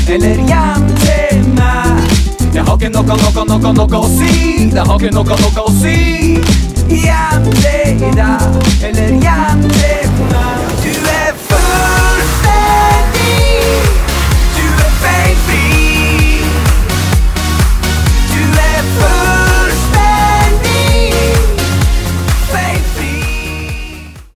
eller hjem til meg. Det har ikke noe å si. Det har ikke noe å si. Hjem til deg, eller hjem